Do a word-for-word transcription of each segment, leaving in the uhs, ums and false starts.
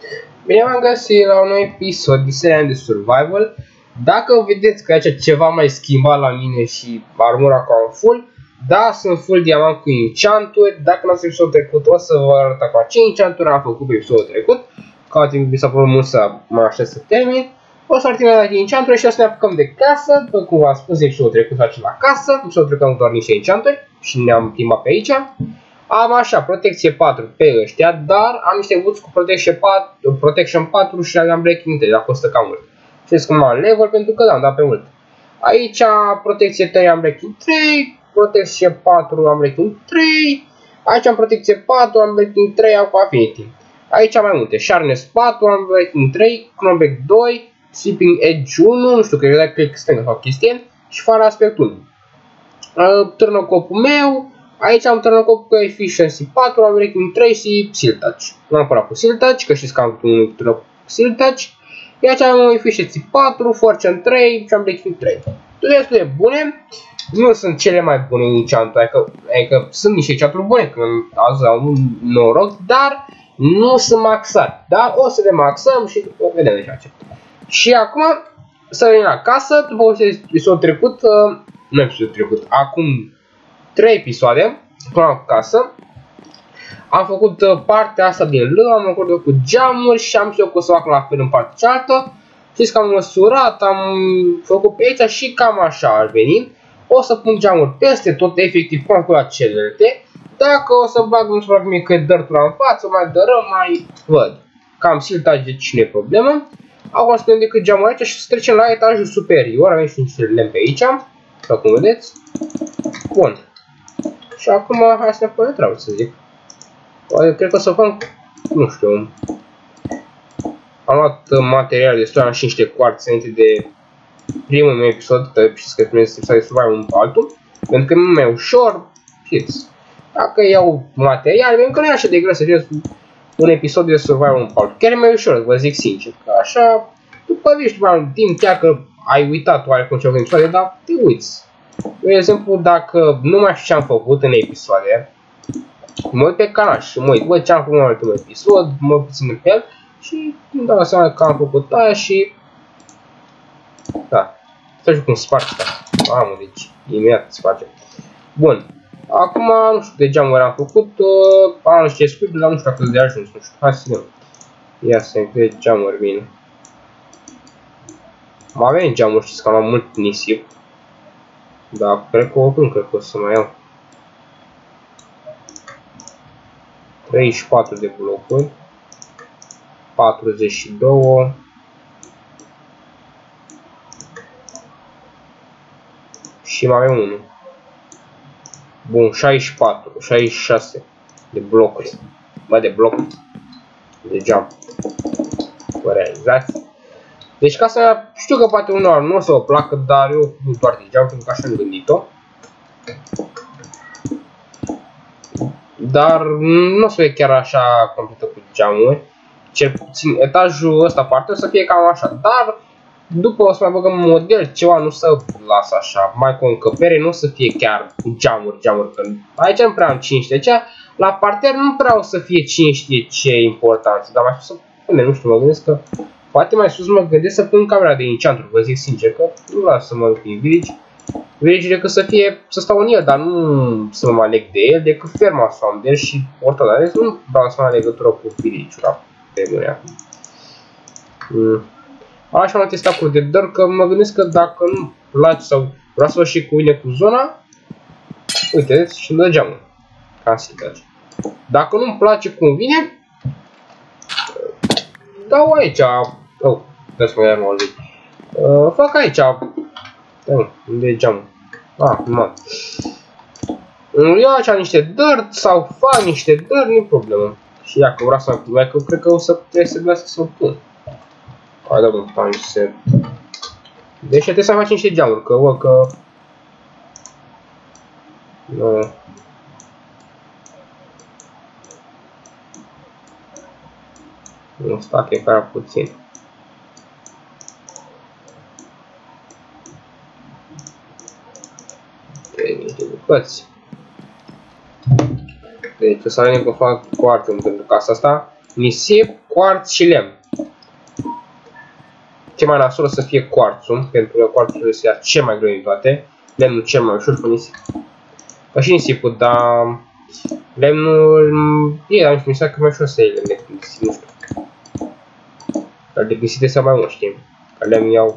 Bine v-am găsit la un nou episod din seria de survival. Dacă vedeți că aici ceva mai schimbat la mine și armura cam full, da, sunt full diamant cu enchanturi. Dacă n-ați episodul trecut, o să vă arăt acum ce enchanturi am făcut pe episodul trecut. Ca timp mi s-a părut mult să mă aștept să termin. O să arăt de enchanturi și o să ne apucăm de casă. După cum v-am spus, episodul trecut face la casă. Episodul trecut am doar niște enchanturi și ne-am plimbat pe aici. Am așa, protecție patru pe ăștia, dar am niște boots cu protection patru, protection patru și am breaking trei, dar costă cam mult. Știți cum am level pentru că da, am dat pe mult. Aici protecție trei am breaking trei, protecție patru am breaking trei, aici am protecție patru, am breaking trei, am cu affinity. Aici am mai multe, sharpness patru, am breaking trei, knockback doi, sleeping edge unu, nu știu, cred că dacă click stângă sau chestie, și fără aspect unu. Uh, târnăcopul meu. Aici am târnăcop cu efficiency patru, am breaking trei și seal touch. Nu am părat cu seal touch, că știți că am un târnăcop cu seal touch. Iar aici am efficiency patru, fortune trei și am breaking trei. Toate destul de bune. Nu sunt cele mai bune enchanturi, adică, adică sunt niște enchanturi bune, că azi au un noroc, dar nu sunt maxate. Dar o să le maxăm și după vedem de ce. Și acum să venim la casă, după episodul trecut, uh, nu episodul trecut, acum trei episoade, până la casă. Am făcut uh, partea asta din L, am făcut cu geamuri și am știut că o să fac la fel în partea cealaltă. Știți că am măsurat, am făcut pe aici și cam așa ar veni. O să pun geamuri peste tot, efectiv, cum am făcut la celelalte. Dacă o să bag un suprac mic că dărtura în față, mai dărăm, mai văd. Cam siltaj, deci nu e problemă. Acum să punem decât geamuri aici și să trecem la etajul superior. Avem și niște lemn pe aici, după cum vedeți. Bun. Și acum hai să ne punem treabă, să zic. Cred că o să fac, nu știu, am luat materiale destul, am și niște coarți înainte de primul meu episod, că știți că trebuie să se survive unul pe altul, pentru că e mult mai ușor, știți. Dacă iau materiale, pentru că nu e așa de greu să fie un episod de survive unul pe altul, chiar e mai ușor, vă zic sincer, că așa, după viști mai mult timp, chiar că ai uitat oarecum ce-au episoade, dar te uiți. De exemplu, dacă nu mai știu ce am făcut în episoade, mă uit pe canal și mă uit, bă, ce am făcut în ultimul episod, mă puțin pe el și îmi dau seama că am făcut aia și... Da, să știu cum sparge asta. Mamă, deci imediat se face. Bun, acum nu știu de geamuri am făcut, uh, am niște scuipi, dar nu știu dacă de ajuns, nu știu, hai să vedem. Ia să vedem câte geamuri vin. Mai avem geamuri, știți că am mult nisip. Da, cred că oricum cred că o să mai iau treizeci și patru de blocuri, patruzeci și doi, și mai avem unul. Bun, șaizeci și patru, șaizeci și șase de blocuri. Bă, de blocuri. De geam. Vă realizați? Deci ca să știu că poate unor nu o să vă placă, dar eu nu doar de geam, pentru că așa am gândit-o. Dar nu o să fie chiar așa completă cu geamuri. Cel puțin etajul ăsta parte o să fie cam așa. Dar după o să mai băgăm model, ceva nu să lasă așa. Mai cu o încăpere, nu o să fie chiar cu geamuri, geamuri. Că aici nu prea am cine știe ce. La parter nu prea o să fie cine știe ce important. Dar mai sus să pune, nu știu, mă gândesc că poate mai sus mă gândesc să pun camera de enchanturi. Vă zic sincer că nu vreau să mă duc în village. Village decât să fie, să stau în el, dar nu să mă aleg de el, decât ferma sau de el și portal. Dar nu vreau să am legătură cu village-ul pe mâine acum. Mm. Așa am testat cu de dor, că mă gândesc că dacă nu place sau vreau să văd și cu mine cu zona, uite, vedeți, și îmi dă geamul. Ca să dacă nu-mi place cum vine, dau aici. Oh, trebuie să mă iau normal. Uh, fac aici. Da, unde e geamul? Ah, nu. Iau aici niște dirt sau fac niște dirt, nu-i problemă. Și dacă vreau să mai că cred că o să trebuie să trebuiască să o pun. Hai da un punch set. Deci trebuie să faci niște geamuri, că văd că... Nu. Nu stac e prea puțin. Trebuie niște bucăți. Deci o să vedem că fac foarte mult pentru casa asta. Nisip, quarț și lemn. Ce mai nasol să fie quarțul, pentru că quarțul este ia cel mai greu din toate. Lemnul cel mai ușor cu nisip. Ca și nisipul, dar lemnul e, dar nu știu, mi se că mai ușor să iei lemn decât nisip, nu știu. Dar de găsite să mai mult, știm. Că lemn iau...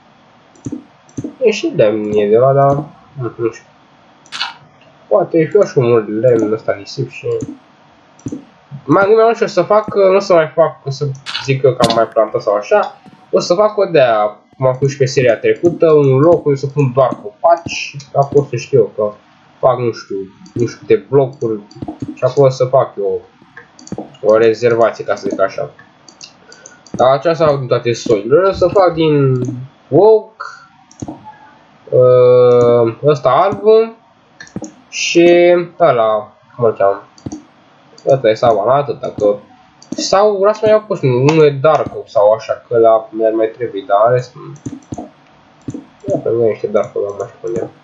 E și lemn e de la, dar... Nu, nu știu. Poate e și mult lemn ăsta nisip și... Mai gândit mai mult ce o să fac, nu o să mai fac, o să zic că am mai plantat sau așa. O să fac o de-aia, cum am făcut și pe seria trecută, un loc unde să pun doar copaci și acolo să știu eu că fac, nu știu, nu știu câte blocuri și acolo să fac eu o rezervație, ca să zic așa. Dar aceasta fac din toate soiurile, o să fac din oak, ăsta alb și ăla, cum îl cheamă, ăsta e savanat, atâta că... Sau vreau să mai iau poți unul e dark sau așa, că la mi-ar mai trebui, dar în rest... Ia pe mine niște dark, la mai știu unde.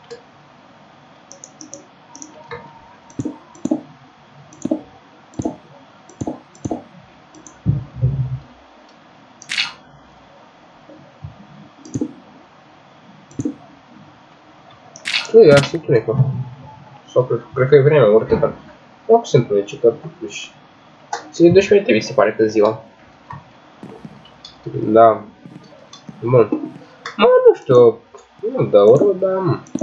Nu, ia se întunecă. Sau cred, cred că e vremea, oricât. Nu se întunece, că totuși... Ține doisprezece minute, mi se pare că ziua. Da. Bun. Mă, nu știu, nu dă oră, dar...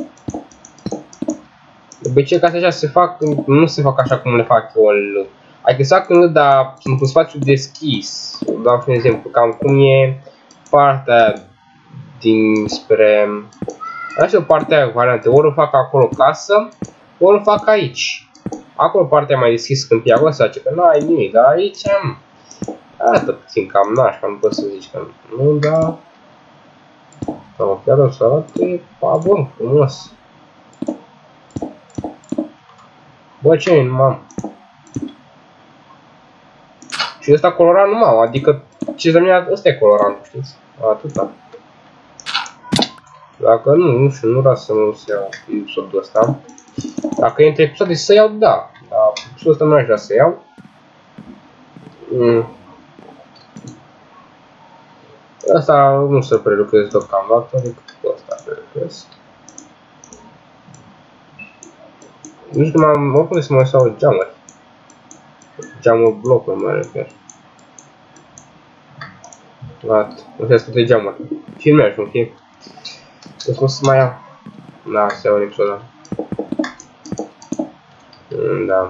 De obicei, ca să așa se fac, nu se fac așa cum le fac eu. Adică se fac în dar sunt un spațiu deschis. Dau și un exemplu, cam cum e partea dinspre... Așa o partea aia variante, ori o fac acolo casă, ori o fac aici. Acolo partea mai deschis când e acolo, să zice că n-ai nimic, dar aici am... Arată puțin cam nașpa, nu poți să zici că nu, dar... Sau chiar o să arate, pa, bun, frumos. Bă, ce nu am? Și ăsta colorant nu am, adică ce să mine ăsta e colorant, știți? Atâta. Dacă nu, nu știu, nu vreau să nu se iau episodul ăsta. Dacă e între episoade să iau, da. Dar episodul ăsta nu aș vrea să iau. Mm. Asta nu se prelucrez deocamdată, decât cu ăsta prelucrez. Nu știu, m-am oricum să mă sau geamuri. Geamuri blocuri mă refer. Gata, nu știu să te geamuri. Filmează un film. Deci nu să mai iau. Da, să iau un episod ăla. Da.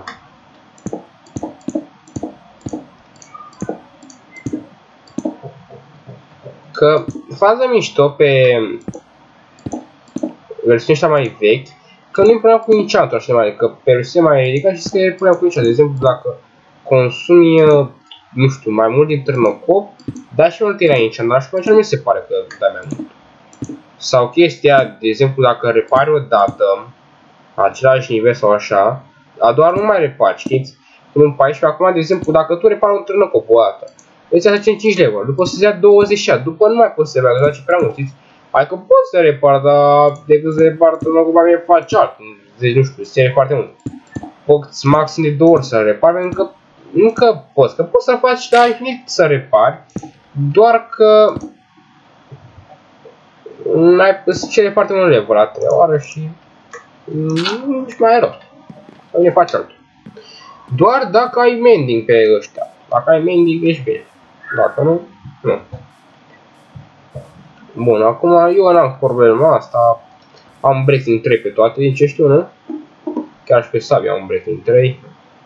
Că faza mișto pe versiunea așa mai vechi, că nu-i puneam cu enchantul așa mai, că pe versiunea mai ridicat și să puneam cu enchant. De exemplu, dacă consumi, nu știu, mai mult din târnăcop, da și mult era enchant, dar și cu enchant nu mi se pare că da mai mult. Sau chestia, de exemplu, dacă repari o dată, același nivel sau așa, dar doar nu mai repari, știți? Până în paisprezece, acum, de exemplu, dacă tu repari un târnăcop o dată, îți ia cinci level, după să-ți ia douăzeci și șase, după nu mai poți să meargă, dar ce prea mult, știți? Adică poți să repari, dar decât să repari târnăcop, mai bine faci alt, deci nu știu, se foarte mult. Poți maxim de două ori să repari, pentru că nu că poți, că poți să faci, dar infinit să repari, doar că n-ai să cere foarte mult level la trei oară și nici mai e rost. Sau ne faci altul. Doar dacă ai mending pe ăștia. Dacă ai mending, ești bine. Dacă nu, nu. Bun, acum eu n-am problema asta. Am breaking trei pe toate, din ce știu, nu? Chiar și pe sabia am breaking trei.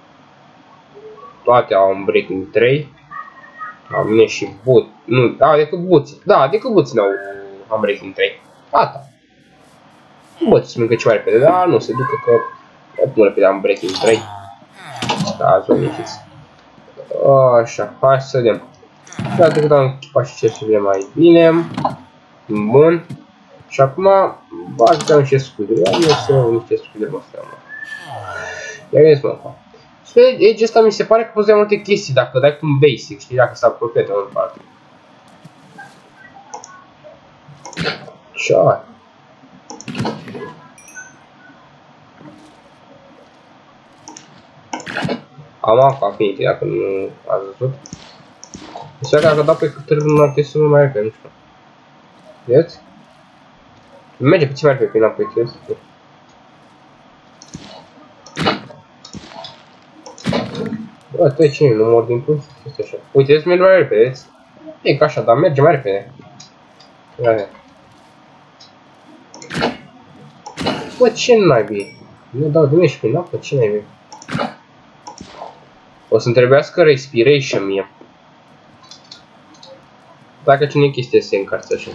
Toate au un breaking trei. La mine și but. Nu, da, decât buții. Da, decât buții n-au am breaking trei. Gata. Buții mâncă ceva repede, dar nu se ducă că nu repede am breaking trei. Da, azi o ieșiți. Așa, hai să vedem. Dacă cât am echipat și cercurile mai bine. Bun. Și acum aș da niște scuduri. Ia să iau niște scuduri, mă stau. Ia vedeți, mă. Edge ăsta mi se pare că poți da multe chestii dacă dai cu un basic, știi, dacă s-a apropiat în parte. Ce-ai? Am Aqua Affinity, dacă nu ați văzut. Deci dacă dau pe cât nu ar trebui să nu mai repede, nu știu. Vedeți? Merge puțin mai repede prin apă, vedeți? Bă, tu e cine? Nu mor din plus? Este așa. Uite, vedeți, merge mai repede, vedeți? E ca așa, dar merge mai repede. Ia. Bă, ce naibii? Nu dau de și prin apă, ce naibii? O să-mi trebuiască respiration mie. Dacă cine e chestia să se încarce așa.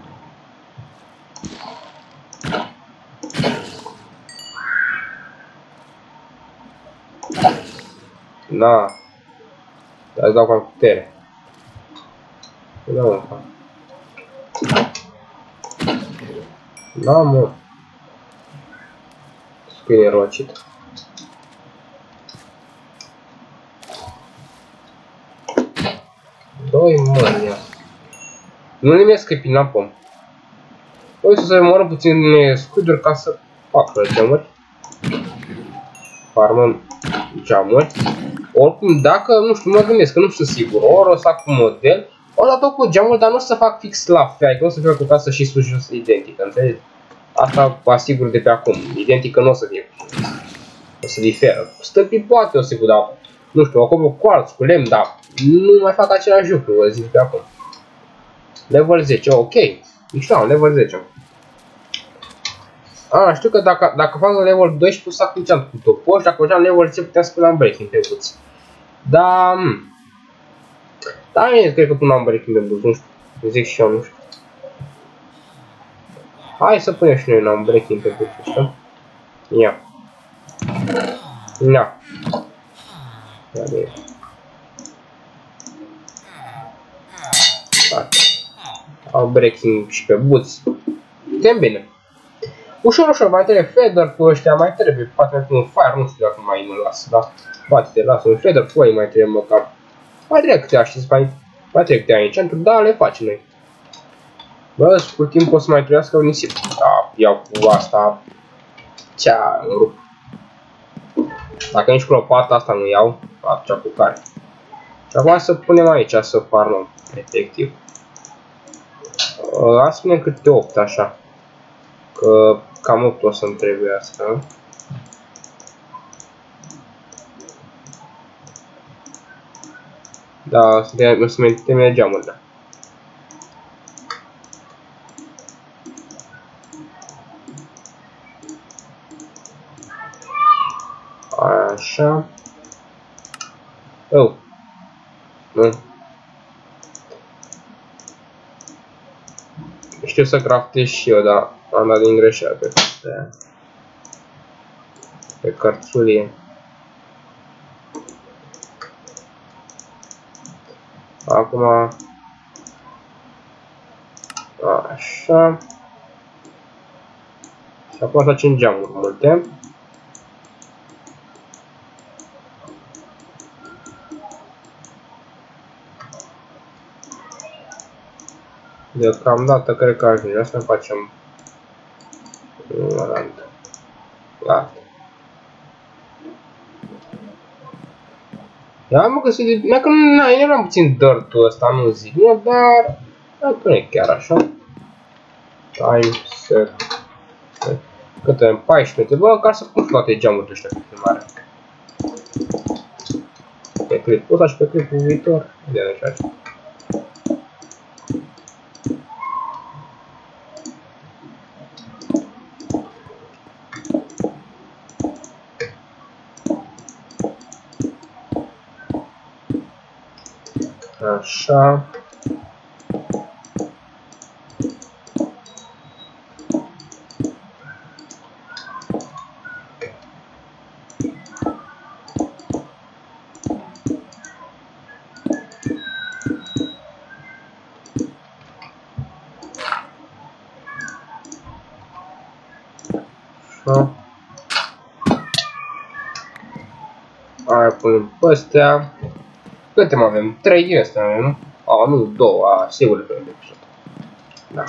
Na. Dar îți dau cu putere. Da, mă, fac. Da, mă. Scrie rocit. Doi, mă, ia. Nu le merg prin apă. O să se moară puțin scuduri ca să facă geamuri. Farmăm geamuri. Oricum, dacă, nu știu, mă gândesc că nu știu sigur, ori o să fac un model, o să tot cu geamul, dar nu o să fac fix la fel, adică nu o să fie cu casă și sus jos identică, înțelegi? Asta vă asigur de pe acum, identică nu o să fie. O să diferă. Stâlpii poate o să fie, dar, nu știu, acolo cu quartz, cu lemn, dar nu mai fac același lucru, vă zic pe acum. Level zece, ok. Mișto, am level zece. A, știu că dacă, dacă fac level doisprezece pot să fac enchant cu topoși, dacă făceam level zece puteam să punem breaking pe buți. Da, hm. Da, bine, cred că punem breaking pe buți, nu știu. Zic și eu, nu știu. Hai să punem și noi un breaking pe buți ăsta. Ia. Ia. Ia de au breaking și pe buți. Tem bine. Ușor, ușor, mai trebuie feather cu ăștia, mai trebuie, poate un fire, nu știu dacă mai mă las, da? Poate te las un feather cu ei, mai trebuie măcar. Mai trebuie câte aștiți, mai, mai trebuie câte enchant-uri, da, le facem noi. Bă, scurt timp o să mai trebuiască un nisip. Da, iau cu asta. Cea, rup. Dacă nici cu lopata asta nu iau, atunci cu care. Și acum să punem aici, să farmăm, efectiv. Hai să punem câte opt, așa. Că cam opt o să-mi trebuie asta. Da, o să menținem geamurile. Așa. Oh. Nu. Știu să craftez și eu, dar am dat din greșeală pe astea. Pe cărțulie. Acum... Așa. Și acum facem geamuri multe. Deocamdată cred că ajunge. Asta facem la rand. Gata. Ia mă găsit de... Dacă nu eram puțin dirt-ul ăsta, nu zic, nu, dar... Dacă nu e chiar așa. Time set. Cât avem? paisprezece. Bă, ca să pun toate geamurile ăștia pe filmare. Pe clipul ăsta și pe clipul viitor. Vedem așa. Așa. Așa. Aia punem pe astea. Câte mai avem? trei din astea, nu? A, nu, două, a, sigur că avem episod. Da.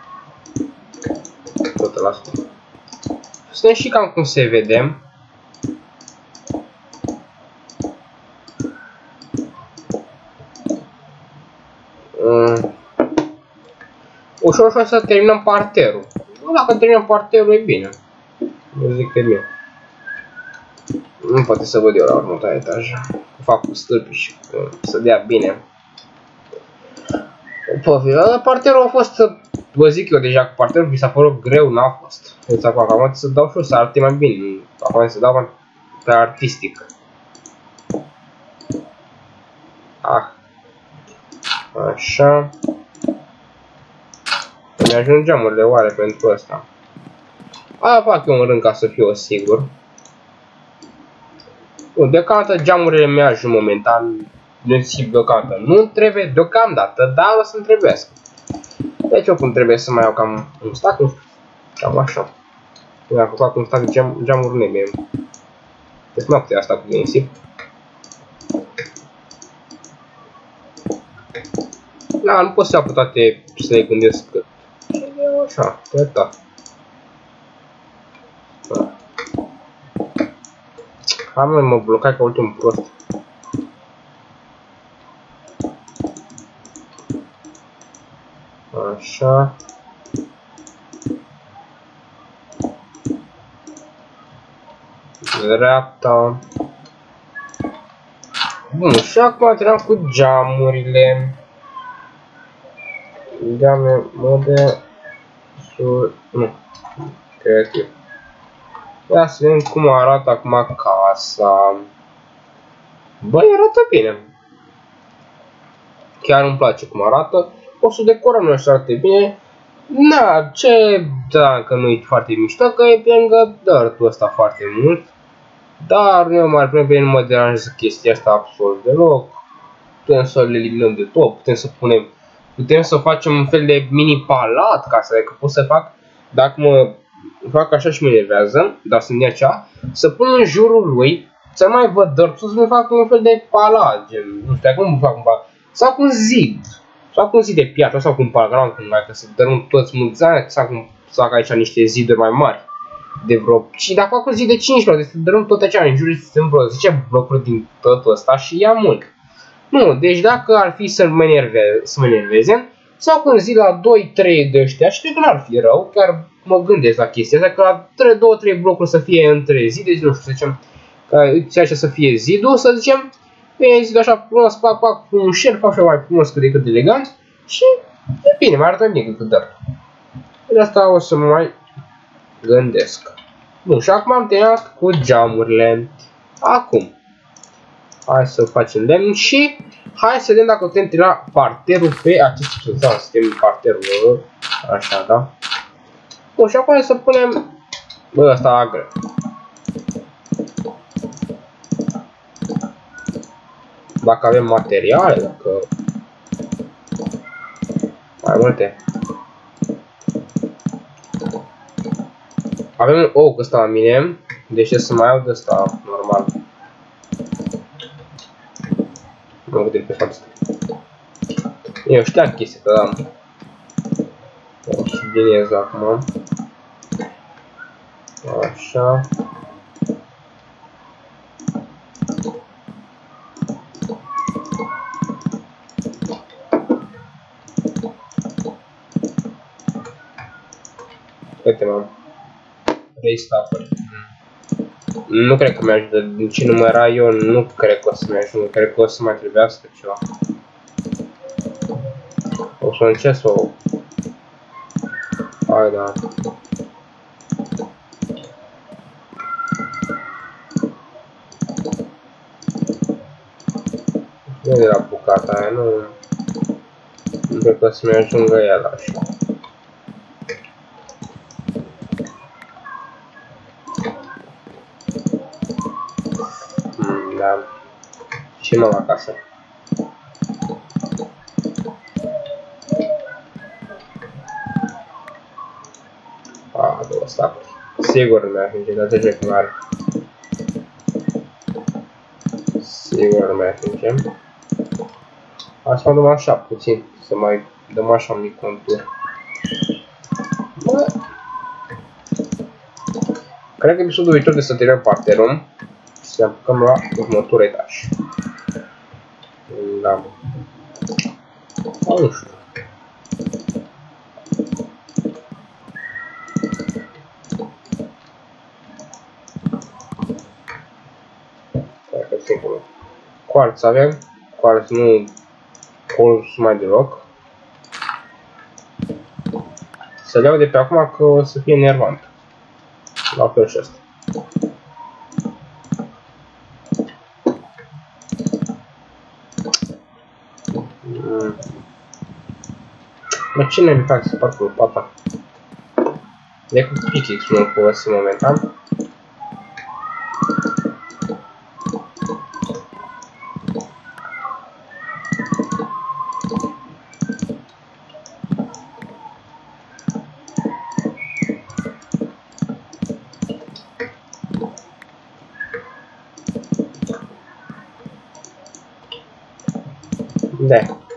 Tot la asta. Să ne și cam cum se vedem. Ușor, ușor să terminăm parterul. Dacă terminăm parterul, e bine. Eu zic că e bine. Nu poate să văd eu la următoarea etaj. Fac cu stâlpi și să dea bine. Parterul a fost, vă zic eu deja, cu parterul mi s-a părut greu, n-a fost. Deci acum am să dau și eu să arate mai bine. Acum să dau pe artistic. Ah. Așa. Mi ajung geamurile oare pentru asta. Aia fac eu un rând ca să fiu sigur. Deocamdată geamurile mi ajung momentan. Nu zic deocamdată. Nu trebuie deocamdată, dar o să-mi trebuiască. Deci oricum trebuie să mai iau cam un stack, nu știu. Cam așa. Dacă fac un stack de geam, geamuri negre. Deci noaptea asta cu nisip. Da, nu pot să iau pe toate să le gândesc cât. Și eu așa, treptat. Da. Am mai mă blocat ca ultimul prost. Așa. Dreapta. Bun, și acum terminam cu geamurile. Geame mode sur... nu. Creativ. Ia să vedem cum arată acum casa. Băi, arată bine. Chiar îmi place cum arată. O să decorăm noi să arate bine. Na, ce dacă nu e foarte mișto, că e pe lângă dirt-ul ăsta foarte mult. Dar nu mai probleme, nu mă deranjează chestia asta absolut deloc. Putem să le eliminăm de tot, putem să punem, putem să facem un fel de mini palat ca să, că pot să fac, dacă mă fac așa și mă enervează, dar să-mi dea cea, să pun în jurul lui, să mai văd dirt-ul, să-mi fac un fel de palat, gen, nu știu, cum fac un palat, sau cu un zid. Sau cu un zid de piatră, sau cu un palagram, cum dacă se dărâm toți mulțani, sau cum să fac aici niște ziduri mai mari. De vreo... Și dacă fac un zid de cinci bloc, deci dărâm tot aceea în jur, sunt vreo zece blocuri din totul ăsta și ia mult. Nu, deci dacă ar fi să mă, enerve, să mă enerveze, sau cu un zid la doi trei de ăștia, și cred că n-ar fi rău, chiar mă gândesc la chestia asta, că la două trei blocuri să fie între zid, deci nu știu, să zicem, că așa să fie zidul, să zicem, e zid așa frumos, fac, fac un șer, fac așa mai frumos cât de cât elegant și e bine, mai arată bine cât dirt. De asta o să mă mai gândesc. Bun, și acum am terminat cu geamurile. Acum, hai să facem lemn și hai să vedem dacă putem termina parterul pe acest da, să termin parterul, așa, da? Bun, și acum să punem, bă, ăsta a greu. Dacă avem materiale, dacă mai multe. Avem oak ăsta la mine, deci să mai iau de ăsta normal. Nu vedem pe față. Eu știam chestia, da. O subliniez acum. Așa. Uite, mă. Restaffer. Nu cred că mi-ajută. Din ce număra eu, nu cred că o să mi-ajungă. Cred că o să mai trebuiască ceva. O să încerc să o... Hai, da. Nu de la bucata aia, nu... Nu cred că o să mi-ajungă el așa. Da. Și mă acasă. A, două stacuri. Sigur nu mi-ajunge, dar de ce mare. Sigur nu mi-ajunge. Hai să mă dăm așa puțin, să mai dăm așa un mic contur. Bă. Cred că episodul viitor de să terminăm parterul. Să ne apucăm la următorul etaj. Da. Sau nu știu. Quartz avem. Quartz nu consumai deloc. Să le iau de pe acum că o să fie enervant. La fel și asta. Mm. Mă, ce ne fac să parcă pata? De cu pickaxe nu-l folosim momentan. Da.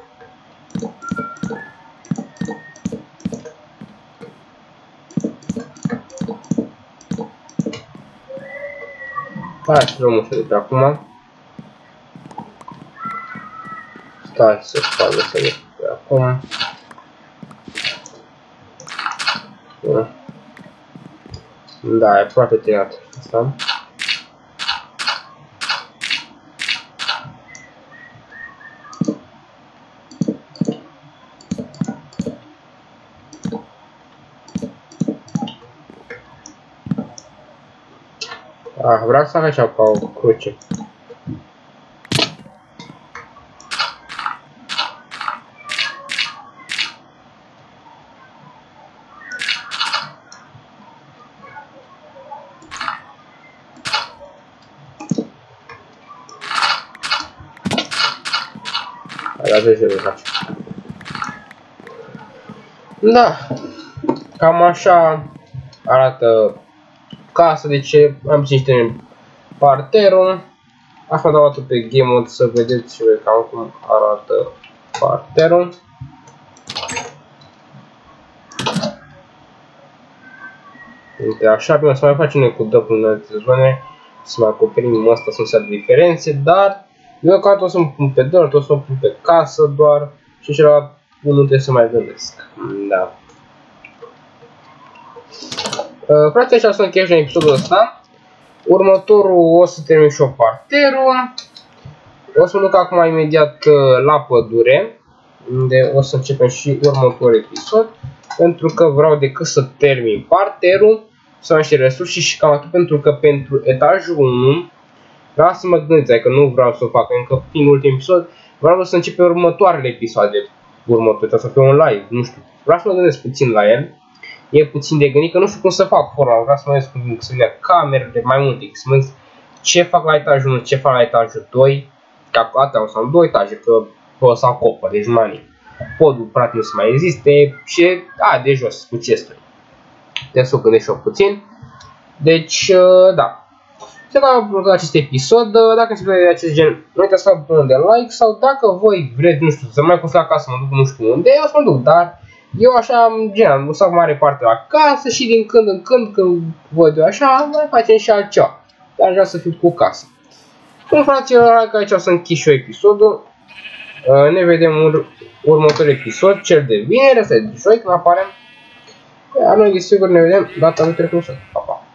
Hai să luăm ușa de pe acum. Stai să spargă să de pe acum. Da, e aproape terminat asta. Ah, vreau să fac așa ca o cruce. La zece de face. Da, cam așa arată casa, deci am niște parterul. Așa dau atât pe game mode să vedeți și voi cam cum arată parterul. Uite, așa, bine, să mai facem noi cu double în alte zone, să mai acoperim asta, sunt seara diferențe, dar eu ca tot o să-mi pun pe dirt, o să-mi pun pe casă doar și celălalt unul trebuie să mai gândesc. Da. Uh, Frații, așa să încheiem și în episodul ăsta. Următorul o să termin și o parterul. O să mă duc acum imediat la pădure, unde o să începem și următorul episod. Pentru că vreau decât să termin parterul, să am niște resurse și cam atât, pentru că pentru etajul unu vreau să mă gândesc, adică nu vreau să o fac încă prin ultimul episod, vreau să încep pe următoarele episoade, următoare, să fie un live, nu știu. Vreau să mă gândesc puțin la el, e puțin de gândit, că nu știu cum să fac forma, vreau să mă gândesc cum să vină camerele, mai multe, să mă gândesc ce fac la etajul unu, ce fac la etajul doi, ca atâta o să am două etaje, că o să acopăr, deci manii. Podul practic nu se mai existe și a, de jos cu chesturi. Trebuie să o gândesc și eu puțin. Deci, da. Se va urmări acest episod. Dacă îți place de acest gen, nu uitați să fac butonul de like sau dacă voi vreți, nu știu, să mai construi acasă, mă duc nu știu unde, eu o să mă duc, dar eu așa, gen, o să fac mare parte la casă și din când în când, când văd eu așa, mai facem și altceva. Dar vreau să fiu cu casă. Bun, fraților, aici o să închid și eu episodul. Ne vedem în următorul episod, cel de vineri, asta e de joi când apare. Iar noi, desigur, ne vedem data trecută. Pa, pa!